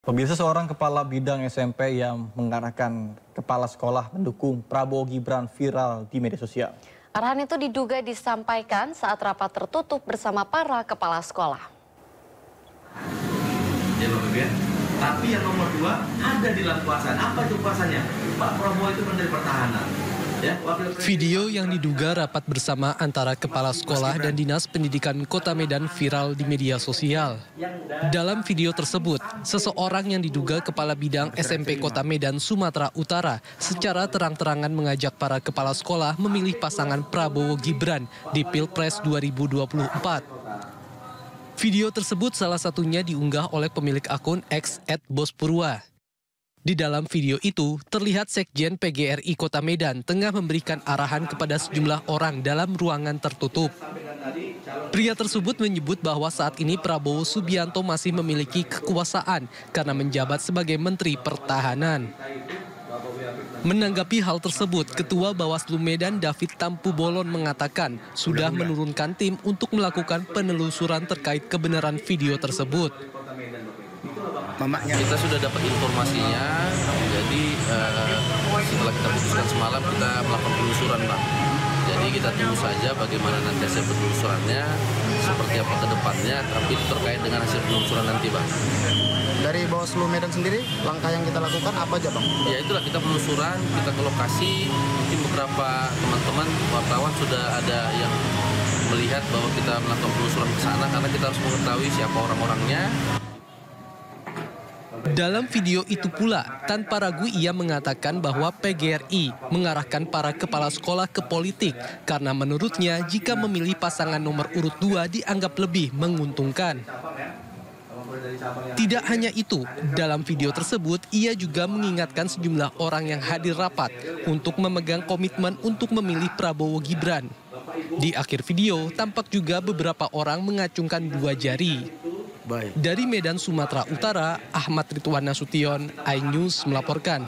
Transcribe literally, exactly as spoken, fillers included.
Pemirsa, seorang kepala bidang S M P yang mengarahkan kepala sekolah mendukung Prabowo Gibran viral di media sosial. Arahan itu diduga disampaikan saat rapat tertutup bersama para kepala sekolah. Ya, ya. Tapi yang nomor dua ada di dalam kuasaan. Apa itu kuasanya? Pak Prabowo itu Menteri Pertahanan. Ya, video yang diduga rapat bersama antara kepala sekolah dan Dinas Pendidikan Kota Medan viral di media sosial. Dalam video tersebut, seseorang yang diduga kepala bidang S M P Kota Medan, Sumatera Utara secara terang-terangan mengajak para kepala sekolah memilih pasangan Prabowo Gibran di Pilpres dua ribu dua puluh empat. Video tersebut salah satunya diunggah oleh pemilik akun X et bospurwa. Di dalam video itu, terlihat Sekjen P G R I Kota Medan tengah memberikan arahan kepada sejumlah orang dalam ruangan tertutup. Pria tersebut menyebut bahwa saat ini Prabowo Subianto masih memiliki kekuasaan karena menjabat sebagai Menteri Pertahanan. Menanggapi hal tersebut, Ketua Bawaslu Medan David Tampu Bolon mengatakan sudah menurunkan tim untuk melakukan penelusuran terkait kebenaran video tersebut. Mamanya. Kita sudah dapat informasinya, jadi uh, setelah kita putuskan semalam kita melakukan penelusuran, Pak. Jadi kita tunggu saja bagaimana nanti hasil penelusurannya, seperti apa ke depannya, tapi itu terkait dengan hasil penelusuran nanti, Bang. Dari Bawaslu Medan sendiri, langkah yang kita lakukan apa aja, Bang? Ya itulah, kita penelusuran, kita ke lokasi, mungkin beberapa teman-teman wartawan sudah ada yang melihat bahwa kita melakukan penelusuran ke sana, karena kita harus mengetahui siapa orang-orangnya. Dalam video itu pula, tanpa ragu ia mengatakan bahwa P G R I mengarahkan para kepala sekolah ke politik karena menurutnya jika memilih pasangan nomor urut dua dianggap lebih menguntungkan. Tidak hanya itu, dalam video tersebut ia juga mengingatkan sejumlah orang yang hadir rapat untuk memegang komitmen untuk memilih Prabowo Gibran. Di akhir video, tampak juga beberapa orang mengacungkan dua jari. Dari Medan, Sumatera Utara, Ahmad Ridwan Nasution, iNews melaporkan.